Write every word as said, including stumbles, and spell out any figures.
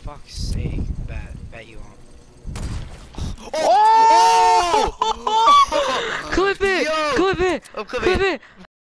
fuck's sake. Bet, bet you won't. Oh! Oh! Clip it! Yo! Clip it! I'm Clip clipping it!